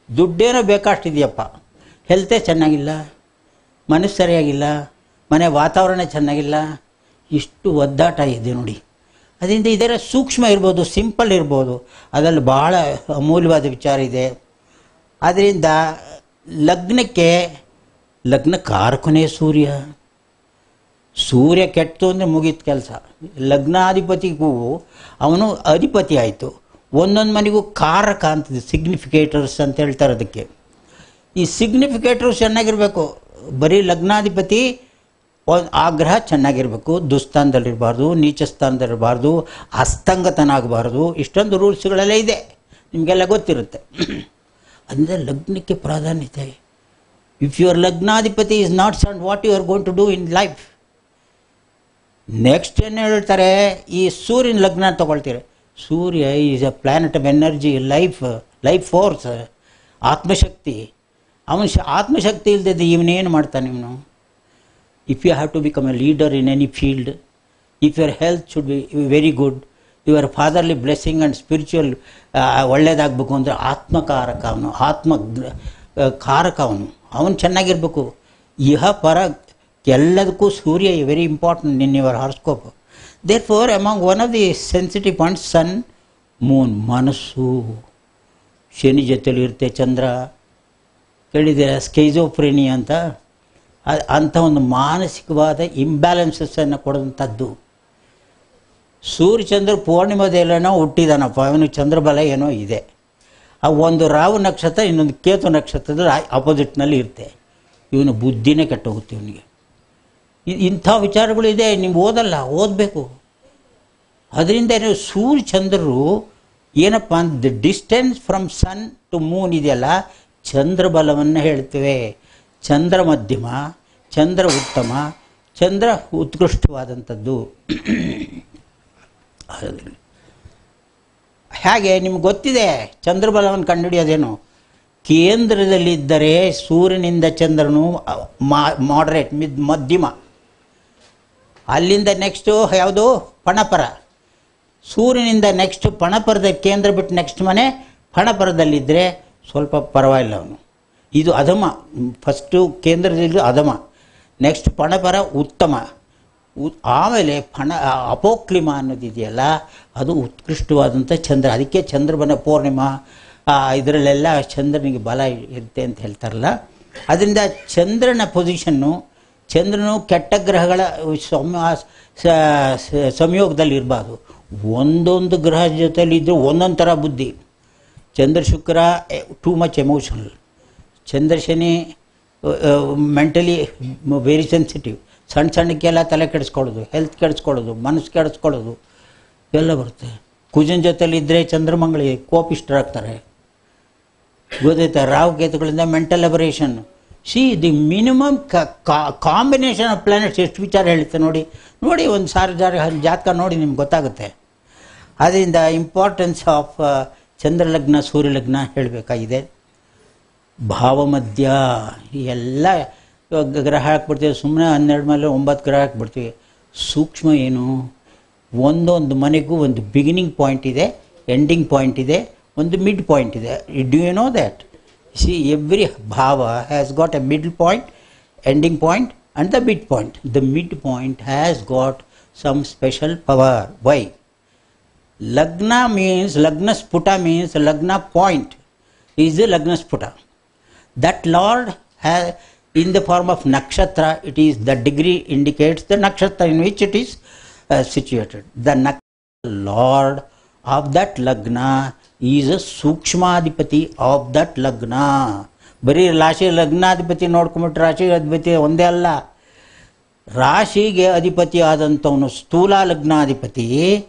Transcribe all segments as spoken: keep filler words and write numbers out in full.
ದುಡ್ಡೇನೋ ಬೇಕಷ್ಟಿದೆಯಪ್ಪ, ಹೆಲ್ತೇ ಚೆನ್ನಾಗಿಲ್ಲ, ಮನಸ್ಸು ಸರಿಯಾಗಿಲ್ಲ, ಮನೆ ವಾತಾವರಣ ಚೆನ್ನಾಗಿಲ್ಲ, ಇಷ್ಟು ಒದ್ದಾಟ ಇದೆ ನೋಡಿ. ಅದರಿಂದ ಇದರ ಸೂಕ್ಷ್ಮ ಇರ್ಬೋದು, ಸಿಂಪಲ್ ಇರ್ಬೋದು, ಅದರಲ್ಲಿ ಭಾಳ ಅಮೂಲ್ಯವಾದ ವಿಚಾರ ಇದೆ. ಆದ್ದರಿಂದ ಲಗ್ನಕ್ಕೆ ಲಗ್ನ ಕಾರಕನೇ ಸೂರ್ಯ. ಸೂರ್ಯ ಕೆಟ್ಟು ಅಂದರೆ ಮುಗೀತು ಕೆಲಸ. ಲಗ್ನಾಧಿಪತಿಗೂ ಅವನು ಅಧಿಪತಿ ಆಯಿತು. ಒಂದೊಂದು ಮನೆಗೂ ಕಾರಕ ಅಂತದೆ, ಸಿಗ್ನಿಫಿಕೇಟರ್ಸ್ ಅಂತ ಹೇಳ್ತಾರೆ ಅದಕ್ಕೆ. ಈ ಸಿಗ್ನಿಫಿಕೇಟರ್ಸ್ ಚೆನ್ನಾಗಿರಬೇಕು. ಬರೀ ಲಗ್ನಾಧಿಪತಿ ಆ ಗ್ರಹ ಚೆನ್ನಾಗಿರಬೇಕು, ದುಸ್ಥಾನದಲ್ಲಿರಬಾರ್ದು, ನೀಚ ಸ್ಥಾನದಲ್ಲಿರಬಾರ್ದು, ಅಸ್ತಂಗತನ ಆಗಬಾರ್ದು. ಇಷ್ಟೊಂದು ರೂಲ್ಸ್ಗಳೆಲ್ಲ ಇದೆ, ನಿಮಗೆಲ್ಲ ಗೊತ್ತಿರುತ್ತೆ. ಅಂದರೆ ಲಗ್ನಕ್ಕೆ ಪ್ರಾಧಾನ್ಯತೆ. ಇಫ್ ಯುವರ್ ಲಗ್ನಾಧಿಪತಿ is not sun, what you are going to do in life. Next ಏನು ಹೇಳ್ತಾರೆ, ಈ ಸೂರ್ಯನ ಲಗ್ನ ತಗೊಳ್ತೀರಿ. Surya is a planet of energy, life life force, ಆತ್ಮಶಕ್ತಿ. ಅವನ ಶ ಆತ್ಮಶಕ್ತಿ ಇಲ್ಲದೆ ಇವನೇನು ಮಾಡ್ತಾನೆ ಇವನು? If you have to become a leader in any field, if your health should be very good, your fatherly blessing and spiritual ಒಳ್ಳೇದಾಗಬೇಕು ಅಂದರೆ ಆತ್ಮಕಾರಕ ಅವನು, ಆತ್ಮ ಕಾರಕ ಅವನು. ಅವನು ಚೆನ್ನಾಗಿರಬೇಕು. ಇಹ ಪರ ಎಲ್ಲದಕ್ಕೂ Surya very important in your horoscope. Therefore among one of the sensitive points sun, moon, ಮನಸ್ಸು. ಶನಿ ಜೊತೆಲಿ ಇರುತ್ತೆ ಚಂದ್ರ, ಕೇಳಿದ್ದೀರ ಸ್ಕೈಜೋಫ್ರೇನಿ ಅಂತ. ಅಂಥ ಒಂದು ಮಾನಸಿಕವಾದ ಇಂಬ್ಯಾಲೆನ್ಸಸ್ಸನ್ನು ಕೊಡುವಂಥದ್ದು. ಸೂರ್ಯಚಂದ್ರ ಪೂರ್ಣಿಮದಲ್ಲೇನೋ ಹುಟ್ಟಿದಾನಪ್ಪ, ಅವನಿಗೆ ಚಂದ್ರಬಲ ಏನೋ ಇದೆ. ಆ ಒಂದು ರಾಹು ನಕ್ಷತ್ರ ಇನ್ನೊಂದು ಕೇತು ನಕ್ಷತ್ರದ ಅಪೋಸಿಟ್ನಲ್ಲಿ ಇರುತ್ತೆ. ಇವನು ಬುದ್ಧಿನೇ ಕೆಟ್ಟೋಗುತ್ತೆ ಇವನಿಗೆ. ಇಂಥ ವಿಚಾರಗಳು ಇದೆ, ನೀವು ಓದಲ್ಲ, ಓದಬೇಕು. ಅದರಿಂದ ನೀವು ಸೂರ್ಯಚಂದ್ರರು ಏನಪ್ಪ ಅಂದ್ರೆ distance from sun to moon ಇದೆಯಲ್ಲ, ಚಂದ್ರಬಲವನ್ನು ಹೇಳ್ತೇವೆ. ಚಂದ್ರ ಮಧ್ಯಮ, ಚಂದ್ರ ಉತ್ತಮ, ಚಂದ್ರ ಉತ್ಕೃಷ್ಟವಾದಂಥದ್ದು. ಹಾಗೆ ನಿಮ್ಗೆ ಗೊತ್ತಿದೆ ಚಂದ್ರಬಲವನ್ನು ಕಂಡುಹಿಡಿಯೋದೇನು. ಕೇಂದ್ರದಲ್ಲಿದ್ದರೆ ಸೂರ್ಯನಿಂದ ಚಂದ್ರನು ಮಾಡರೇಟ್ ಮಿದ್ ಮಧ್ಯಮ, ಅಲ್ಲಿಂದ ನೆಕ್ಸ್ಟು ಯಾವುದು ಪಣಪರ. ಸೂರ್ಯನಿಂದ ನೆಕ್ಸ್ಟ್ ಪಣಪರದ ಕೇಂದ್ರ ಬಿಟ್ಟು ನೆಕ್ಸ್ಟ್ ಮನೆ ಪಣಪರದಲ್ಲಿದ್ದರೆ ಸ್ವಲ್ಪ ಪರವಾಗಿಲ್ಲ ಅವನು. ಇದು ಅಧಮ. ಫಸ್ಟು ಕೇಂದ್ರದಲ್ಲಿ ಅಧಮ, ನೆಕ್ಸ್ಟ್ ಪಣಪರ ಉತ್ತಮ, ಆಮೇಲೆ ಪಣ ಅಪೋಕ್ಲಿಮ ಅನ್ನೋದಿದೆಯಲ್ಲ ಅದು ಉತ್ಕೃಷ್ಟವಾದಂಥ ಚಂದ್ರ. ಅದಕ್ಕೆ ಚಂದ್ರಬನ ಪೂರ್ಣಿಮಾ ಇದರಲ್ಲೆಲ್ಲ ಚಂದ್ರನಿಗೆ ಬಲ ಇರುತ್ತೆ ಅಂತ ಹೇಳ್ತಾರಲ್ಲ. ಅದರಿಂದ ಚಂದ್ರನ ಪೊಸಿಷನ್ನು, ಚಂದ್ರನು ಕೆಟ್ಟ ಗ್ರಹಗಳ ಸಂಯೋಗದಲ್ಲಿ ಇರಬಾರ್ದು. ಒಂದೊಂದು ಗ್ರಹ ಜೊತೆಲಿ ಇದ್ದರೂ ಒಂದೊಂದು ಥರ ಬುದ್ಧಿ. ಚಂದ್ರ ಶುಕ್ರ ಟೂ ಮಚ್ ಎಮೋಷನಲ್, ಚಂದ್ರ ಶನಿ ಮೆಂಟಲಿ ವೆರಿ ಸೆನ್ಸಿಟಿವ್. ಸಣ್ಣ ಸಣ್ಣಕ್ಕೆಲ್ಲ ತಲೆ ಕೆಡಿಸ್ಕೊಳ್ಳೋದು, ಹೆಲ್ತ್ ಕೆಡಿಸ್ಕೊಳ್ಳೋದು, ಮನಸ್ಸು ಕೆಡಿಸ್ಕೊಳ್ಳೋದು ಎಲ್ಲ ಬರುತ್ತೆ. ಕುಜನ ಜೊತೆಲಿದ್ದರೆ ಚಂದ್ರಮಂಗಳಿ ಕೋಪಿಷ್ಟರಾಗ್ತಾರೆ, ಗೊತ್ತಾಯ್ತಾ. ರಾಹು ಕೇತುಗಳಿಂದ mental aberration. See the minimum combination of planets ಎಷ್ಟು ವಿಚಾರ ಹೇಳುತ್ತೆ ನೋಡಿ. ನೋಡಿ ಒಂದು ಸಾರಿ ಜಾರ ಜಾತಕ ನೋಡಿ ನಿಮ್ಗೆ ಗೊತ್ತಾಗುತ್ತೆ. ಅದರಿಂದ ಇಂಪಾರ್ಟೆನ್ಸ್ ಆಫ್ ಚಂದ್ರಲಗ್ನ ಸೂರ್ಯಲಗ್ನ ಹೇಳಬೇಕಾಗಿದೆ. ಭಾವಮಧ್ಯ ಎಲ್ಲ ಗ್ರಹ ಹಾಕ್ಬಿಡ್ತೀವಿ, ಸುಮ್ಮನೆ ಹನ್ನೆರಡು ಮೇಲೆ ಒಂಬತ್ತು ಗ್ರಹ ಹಾಕ್ಬಿಡ್ತೀವಿ. ಸೂಕ್ಷ್ಮ ಏನು, ಒಂದೊಂದು ಮನೆಗೂ ಒಂದು ಬಿಗಿನಿಂಗ್ ಪಾಯಿಂಟ್ ಇದೆ, ಎಂಡಿಂಗ್ ಪಾಯಿಂಟ್ ಇದೆ, ಒಂದು ಮಿಡ್ ಪಾಯಿಂಟ್ ಇದೆ. Do you know that? See every bhava has got a middle point, ending point and the mid point. The mid point has got some special power. Why? Lagna means, lagna sphuta means lagna point is the lagna sphuta. That Lord has, in the form of nakshatra, it is the degree indicates the nakshatra in which it is uh, situated. The nakshatra Lord of that lagna is a sukshmadipati of that lagna. ಬರೀ ರಾಶಿ ಲಗ್ನಾಧಿಪತಿ ನೋಡ್ಕೊಂಬಿಟ್ಟು ರಾಶಿ ಅಧಿಪತಿ ಒಂದೇ ಅಲ್ಲ. ರಾಶಿಗೆ ಅಧಿಪತಿ ಆದಂಥವನು ಸ್ಥೂಲ ಲಗ್ನಾಧಿಪತಿ,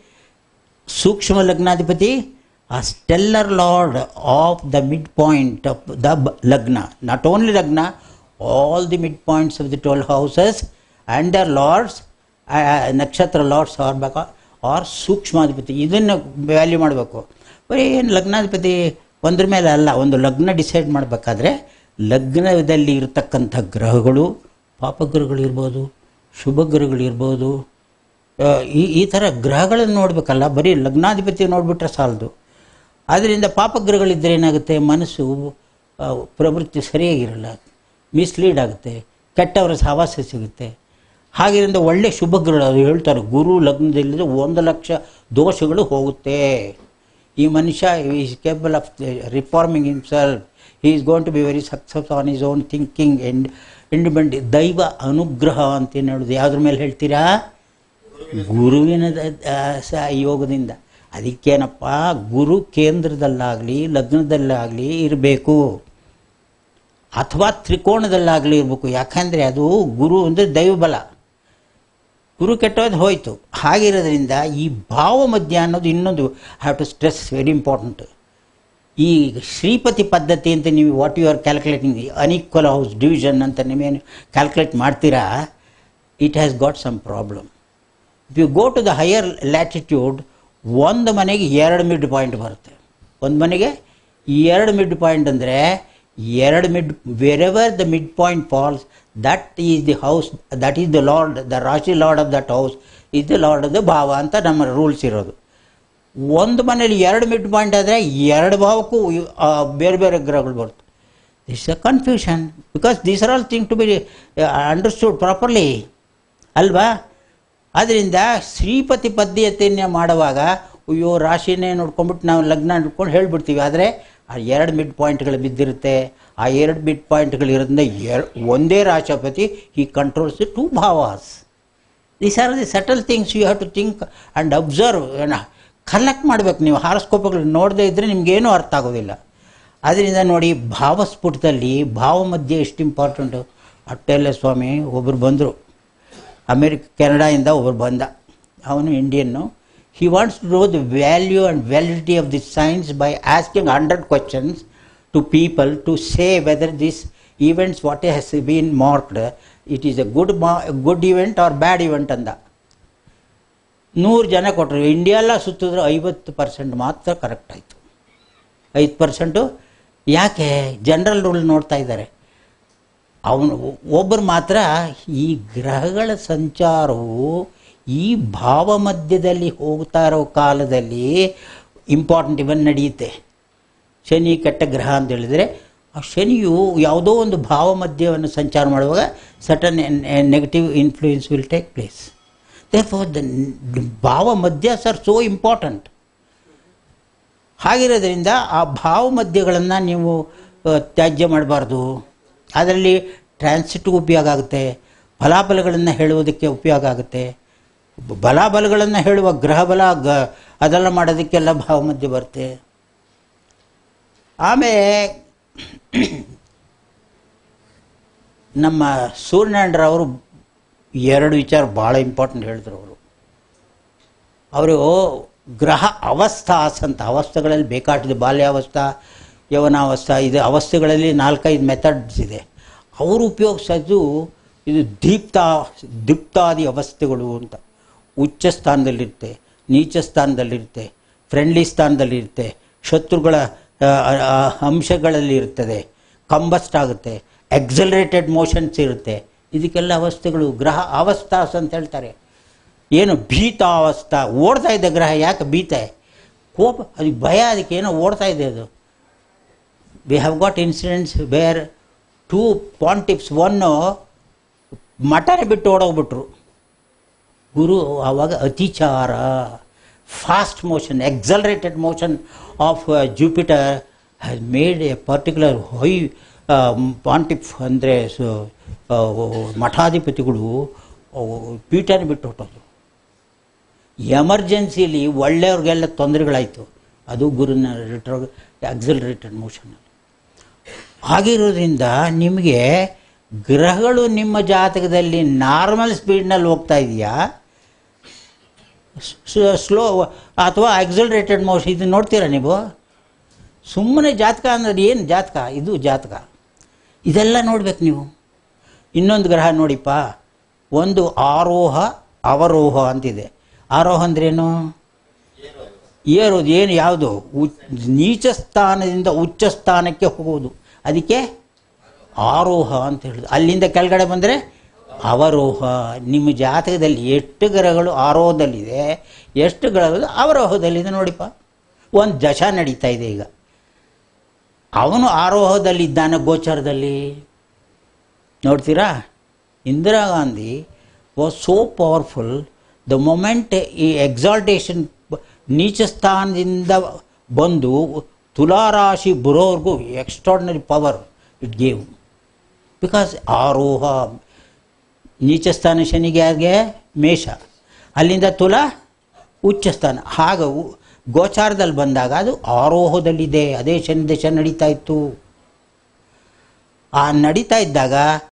ಸೂಕ್ಷ್ಮ ಲಗ್ನಾಧಿಪತಿ, a stellar lord of the midpoint of the lagna. Not only lagna, all the midpoints of the twelve houses and their lords, uh, nakshatra lords are or ಸೂಕ್ಷ್ಮಾಧಿಪತಿ. ಇದನ್ನು ವ್ಯಾಲ್ಯೂ ಮಾಡಬೇಕು. ಬರೀ ಏನು ಲಗ್ನಾಧಿಪತಿ ಒಂದ್ರ ಮೇಲೆ ಅಲ್ಲ. ಒಂದು ಲಗ್ನ ಡಿಸೈಡ್ ಮಾಡಬೇಕಾದ್ರೆ ಲಗ್ನದಲ್ಲಿ ಇರತಕ್ಕಂಥ ಗ್ರಹಗಳು, ಪಾಪಗ್ರಹಗಳಿರ್ಬೋದು, ಶುಭ ಗ್ರಹಗಳಿರ್ಬೋದು, ಈ ಈ ಥರ ಗ್ರಹಗಳನ್ನು ನೋಡಬೇಕಲ್ಲ. ಬರೀ ಲಗ್ನಾಧಿಪತಿ ನೋಡಿಬಿಟ್ರೆ ಸಾಲದು. ಆದ್ದರಿಂದ ಪಾಪಗ್ರಹಗಳಿದ್ದರೆ ಏನಾಗುತ್ತೆ, ಮನಸ್ಸು ಪ್ರವೃತ್ತಿ ಸರಿಯಾಗಿರಲ್ಲ, ಮಿಸ್ಲೀಡ್ ಆಗುತ್ತೆ, ಕೆಟ್ಟವರ ಸಹವಾಸ ಸಿಗುತ್ತೆ. ಹಾಗಿರಿಂದ ಒಳ್ಳೆ ಶುಭಗಳು ಅದು ಹೇಳ್ತಾರೆ, ಗುರು ಲಗ್ನದಲ್ಲಿದ್ದರೆ ಒಂದು ಲಕ್ಷ ದೋಷಗಳು ಹೋಗುತ್ತೆ. ಈ ಮನುಷ್ಯ is capable of reforming himself, he is going to be very success on his own thinking and independent. ದೈವ ಅನುಗ್ರಹ ಅಂತೇನು ಹೇಳೋದು, ಯಾವುದ್ರ ಮೇಲೆ ಹೇಳ್ತೀರಾ? ಗುರುವಿನ ಯೋಗದಿಂದ. ಅದಕ್ಕೇನಪ್ಪ, ಗುರು ಕೇಂದ್ರದಲ್ಲಾಗಲಿ ಲಗ್ನದಲ್ಲಾಗಲಿ ಇರಬೇಕು, ಅಥವಾ ತ್ರಿಕೋಣದಲ್ಲಾಗಲಿ ಇರಬೇಕು. ಯಾಕಂದರೆ ಅದು ಗುರು ಅಂದರೆ ದೈವಬಲ. ಗುರು ಕೆಟ್ಟೋದು ಹೋಯಿತು. ಹಾಗಿರೋದ್ರಿಂದ ಈ ಭಾವ ಮಧ್ಯ ಅನ್ನೋದು ಇನ್ನೊಂದು have to stress, very important. ಈ ಶ್ರೀಪತಿ ಪದ್ಧತಿ ಅಂತ ನೀವು what you are calculating, unequal house division ಅಂತ ನೀವೇನು ಕ್ಯಾಲ್ಕುಲೇಟ್ ಮಾಡ್ತೀರಾ, it has got some problem. If you go to the higher latitude, ಒಂದು ಮನೆಗೆ ಎರಡು ಮಿಡ್ ಪಾಯಿಂಟ್ ಬರುತ್ತೆ. ಒಂದು ಮನೆಗೆ ಎರಡು ಮಿಡ್ ಪಾಯಿಂಟ್ ಅಂದರೆ ಎರಡು mid, wherever the mid point falls, that is the house, that is the lord, the rashi lord of that house is the lord of the bhava ಅಂತ ನಮ್ಮ ರೂಲ್ಸ್ ಇರೋದು. ಒಂದು ಮನೇಲಿ ಎರಡು ಮಿಡ್ ಪಾಯಿಂಟ್ ಆದರೆ ಎರಡು ಭಾವಕ್ಕೂ ಬೇರೆ ಬೇರೆ ಗ್ರಹಗಳು ಬರುತ್ತೆ. This is a confusion, because these are all thing to be understood properly ಅಲ್ವಾ? ಆದ್ದರಿಂದ ಶ್ರೀಪತಿ ಪದ್ಧತಿಯನ್ನೇ ಮಾಡುವಾಗ ಅಯ್ಯೋ ರಾಶಿನೇ ನೋಡ್ಕೊಂಡ್ಬಿಟ್ಟು ನಾವು ಲಗ್ನ ನೋಡ್ಕೊಂಡು ಹೇಳ್ಬಿಡ್ತೀವಿ. ಆದರೆ ಆ ಎರಡು ಮಿಡ್ ಪಾಯಿಂಟ್ಗಳು ಬಿದ್ದಿರುತ್ತೆ. ಆ ಎರಡು ಮಿಡ್ ಪಾಯಿಂಟ್ಗಳು ಇರೋದ್ರಿಂದ ಎರ್ ಒಂದೇ ರಾಶಿಪತಿ ಈ ಕಂಟ್ರೋಲ್ಸ್ ದಿ ಟೂ ಭಾವಾಸ್. These are the subtle things you have to think and observe. Collect ಮಾಡಬೇಕು. ನೀವು ಹಾರಸ್ಕೋಪ್ಗಳು ನೋಡದೇ ಇದ್ದರೆ ನಿಮಗೇನೂ ಅರ್ಥ ಆಗೋದಿಲ್ಲ. ಅದರಿಂದ ನೋಡಿ, ಭಾವಸ್ಫುಟದಲ್ಲಿ ಭಾವ ಮಧ್ಯೆ ಎಷ್ಟು ಇಂಪಾರ್ಟೆಂಟು. ಅಟ್ಟೆಲ್ಲ ಸ್ವಾಮಿ ಒಬ್ಬರು ಬಂದರು, ಅಮೇರಿಕ ಕೆನಡಾಯಿಂದ ಒಬ್ಬರು ಬಂದ, ಅವನು Indian. He wants to know the value and validity of this science by asking one hundred questions to people to say whether this events what has been marked, it is a good good event or bad event ಅಂದ. ನೂರು ಜನ ಕೊಟ್ಟರು. India ಎಲ್ಲ ಸುತ್ತಿದ್ರೆ ಐವತ್ತು percent ಮಾತ್ರ correct ಆಯಿತು. ಐದು percent ಯಾಕೆ? ಜನರಲ್ ರೂಲ್ ನೋಡ್ತಾ ಇದ್ದಾರೆ. ಅವನು ಒಬ್ಬರು ಮಾತ್ರ ಈ ಗ್ರಹಗಳ ಸಂಚಾರವು ಈ ಭಾವ ಮಧ್ಯದಲ್ಲಿ ಹೋಗ್ತಾ ಇರೋ ಕಾಲದಲ್ಲಿ ಇಂಪಾರ್ಟೆಂಟ್ ಇವನ್ ನಡೆಯುತ್ತೆ. ಶನಿ ಕೆಟ್ಟ ಗ್ರಹ ಅಂತ ಹೇಳಿದರೆ, ಆ ಶನಿಯು ಯಾವುದೋ ಒಂದು ಭಾವ ಮಧ್ಯವನ್ನು ಸಂಚಾರ ಮಾಡುವಾಗ sudden negative influence will take place. Therefore the ಭಾವ ಮಧ್ಯಸ್ ಆರ್ ಸೋ ಇಂಪಾರ್ಟೆಂಟ್. ಹಾಗಿರೋದ್ರಿಂದ ಆ ಭಾವ ಮಧ್ಯಗಳನ್ನು ನೀವು ತ್ಯಾಜ್ಯ ಮಾಡಬಾರ್ದು. ಅದರಲ್ಲಿ ಟ್ರಾನ್ಸಿಟ್ಗೂ ಉಪಯೋಗ ಆಗುತ್ತೆ, ಫಲಾಫಲಗಳನ್ನು ಹೇಳುವುದಕ್ಕೆ ಉಪಯೋಗ ಆಗುತ್ತೆ. ಬಲಾಬಲಗಳನ್ನು ಹೇಳುವ ಗ್ರಹಬಲ ಗ ಅದೆಲ್ಲ ಮಾಡೋದಕ್ಕೆಲ್ಲ ಭಾವ ಮಧ್ಯೆ ಬರುತ್ತೆ. ಆಮೇಲೆ ನಮ್ಮ ಸೂರ್ಯನಾರಾಯಣರವರು ಎರಡು ವಿಚಾರ ಭಾಳ ಇಂಪಾರ್ಟೆಂಟ್ ಹೇಳಿದ್ರು. ಅವರು ಅವರು ಗ್ರಹ ಅವಸ್ಥಾಸ್ ಅಂತ, ಅವಸ್ಥೆಗಳಲ್ಲಿ ಬೇಕಾಟಿದೆ. ಬಾಲ್ಯಾವಸ್ಥಾ, ಯೌವನಾವಸ್ಥಾ, ಇದು ಅವಸ್ಥೆಗಳಲ್ಲಿ ನಾಲ್ಕೈದು ಮೆಥಡ್ಸ್ ಇದೆ. ಅವರು ಉಪಯೋಗಿಸೋದು ಇದು ದೀಪ್ತಾ ದೀಪ್ತಾದಿ ಅವಸ್ಥೆಗಳು ಅಂತ. ಉಚ್ಚ ಸ್ಥಾನದಲ್ಲಿರುತ್ತೆ, ನೀಚ ಸ್ಥಾನದಲ್ಲಿರುತ್ತೆ, ಫ್ರೆಂಡ್ಲಿ ಸ್ಥಾನದಲ್ಲಿರುತ್ತೆ, ಶತ್ರುಗಳ ಅಂಶಗಳಲ್ಲಿ ಇರ್ತದೆ, ಕಂಬಸ್ಟ್ ಆಗುತ್ತೆ, ಎಕ್ಸಲರೇಟೆಡ್ ಮೋಷನ್ಸ್ ಇರುತ್ತೆ. ಇದಕ್ಕೆಲ್ಲ ಅವಸ್ಥೆಗಳು ಗ್ರಹ ಅವಸ್ಥಾಸ್ ಅಂತ ಹೇಳ್ತಾರೆ. ಏನು ಭೀತಾವಸ್ಥಾ, ಓಡ್ತಾ ಇದೆ ಗ್ರಹ. ಯಾಕೆ ಭೀತ? ಕೋಪ, ಅದಕ್ಕೆ ಭಯ, ಅದಕ್ಕೆ ಏನೋ ಓಡ್ತಾ ಇದೆ ಅದು. We have got incidents where two pontiffs, one ಮಠನೇ ಬಿಟ್ಟು ಓಡೋಗ್ಬಿಟ್ರು. ಗುರು ಆವಾಗ ಅತಿಚಾರ, fast motion, accelerated motion of Jupiter has made a particular high pontiff ಅಂದರೆ ಮಠಾಧಿಪತಿಗಳು ಪೀಠನೇ ಬಿಟ್ಟು ಹೊಟ್ಟೋದು. ಎಮರ್ಜೆನ್ಸಿಲಿ ಒಳ್ಳೆಯವ್ರಿಗೆಲ್ಲ ತೊಂದರೆಗಳಾಯಿತು. ಅದು ಗುರುನ ರಿಟ್ರೋ ಎಕ್ಸಲರೇಟೆಡ್ ಮೋಷನ್. ಹಾಗಿರೋದ್ರಿಂದ ನಿಮಗೆ ಗ್ರಹಗಳು ನಿಮ್ಮ ಜಾತಕದಲ್ಲಿ ನಾರ್ಮಲ್ ಸ್ಪೀಡ್ನಲ್ಲಿ ಹೋಗ್ತಾ ಇದೆಯಾ, ಸ್ಲೋ ಅಥವಾ ಎಕ್ಸಲರೇಟೆಡ್ ಮೋಷನ್, ಇದು ನೋಡ್ತೀರಾ ನೀವು? ಸುಮ್ಮನೆ ಜಾತಕ ಅಂದರೆ ಏನು ಜಾತಕ? ಇದು ಜಾತಕ. ಇದೆಲ್ಲ ನೋಡ್ಬೇಕು ನೀವು. ಇನ್ನೊಂದು ಗ್ರಹ ನೋಡಿಪ್ಪ, ಒಂದು ಆರೋಹ ಅವರೋಹ ಅಂತಿದೆ. ಆರೋಹ ಅಂದ್ರೇನು? ಏರೋದು. ಏನು ಯಾವುದು? ನೀಚ ಸ್ಥಾನದಿಂದ ಉಚ್ಚ ಸ್ಥಾನಕ್ಕೆ ಹೋಗೋದು, ಅದಕ್ಕೆ ಆರೋಹ ಅಂತ ಹೇಳೋದು. ಅಲ್ಲಿಂದ ಕೆಳಗಡೆ ಬಂದರೆ ಅವರೋಹ. ನಿಮ್ಮ ಜಾತಕದಲ್ಲಿ ಎಷ್ಟು ಗ್ರಹಗಳು ಆರೋಹದಲ್ಲಿದೆ, ಎಷ್ಟು ಗ್ರಹಗಳು ಅವರೋಹದಲ್ಲಿದೆ ನೋಡಿಪ್ಪ. ಒಂದು ದಶ ನಡೀತಾ ಇದೆ ಈಗ. ಅವನು ಆರೋಹದಲ್ಲಿದ್ದಾನೆ ಗೋಚರದಲ್ಲಿ. ನೋಡ್ತೀರಾ, Indira Gandhi was so powerful. The moment ಈ ಎಕ್ಸಾಲ್ಟೇಷನ್ ನೀಚ ಸ್ಥಾನದಿಂದ ಬಂದು ತುಲಾರಾಶಿ ಬರೋವರೆಗೂ extraordinary power it gave. Because ಆರೋಹ ನೀಚ ಸ್ಥಾನ ಶನಿಗೆ ಯಾರಿಗೆ? ಮೇಷ. ಅಲ್ಲಿಂದ ತುಲಾ ಉಚ್ಚ ಸ್ಥಾನ. ಹಾಗೆ ಗೋಚಾರದಲ್ಲಿ ಬಂದಾಗ ಅದು ಆರೋಹದಲ್ಲಿದೆ. ಅದೇ ಶನಿ ದಶ ನಡೀತಾ ಇತ್ತು. ಆ ನಡೀತಾ ಇದ್ದಾಗ